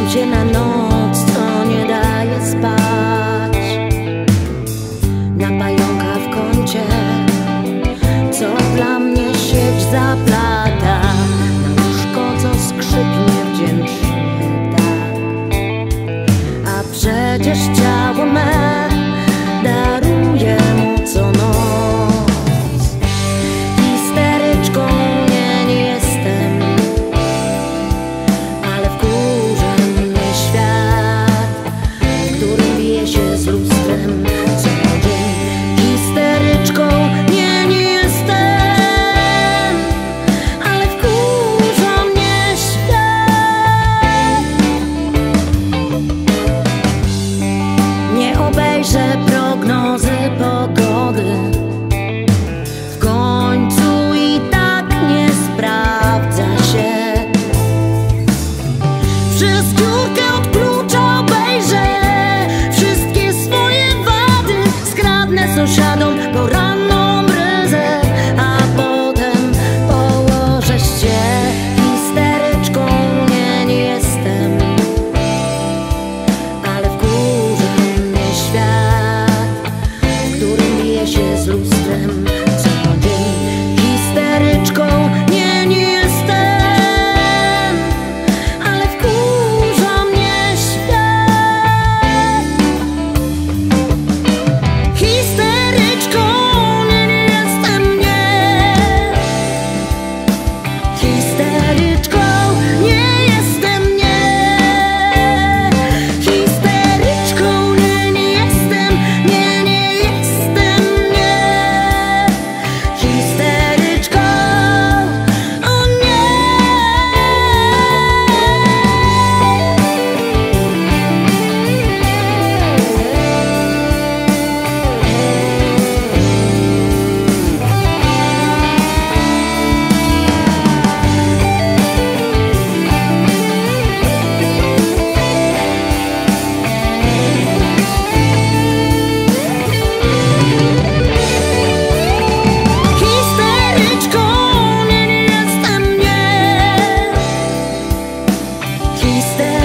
się na noc, co nie daje spać. Na pająka w kącie, co dla mnie sieć zaplata. Na łóżko, co skrzypnie wdzięcznie tak. A przecież ciało me daruję mu co noc. Histeryczką nie jestem, ale wkurza mnie świat, w którym bije się z lustrem co dzień. Histeryczką nie jestem, ale wkurza mnie świat. Nie obejrzę prognozy pogody, w końcu i tak nie sprawdza się. Przez dziurkę od klucza obejrzę wszystkie swoje wady, skradnę sąsiadom poranną bryzę, a potem położę się. Histeryczką nie jestem, ale wkurza mnie świat, w którym bije się z lustrem co dzień. Histeryczką nie jestem, ale wkurza mnie świat. Histeryczką nie jestem, nie. Histeryczką nie jestem, nie. Histeryczką nie jestem, nie jestem, nie. Histeryczką, o nie. Histeryczką nie jestem, nie. Histeryczką